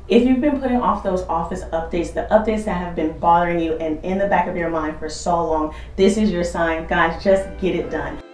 If you've been putting off those office updates, the updates that have been bothering you and in the back of your mind for so long, this is your sign. Guys, just get it done.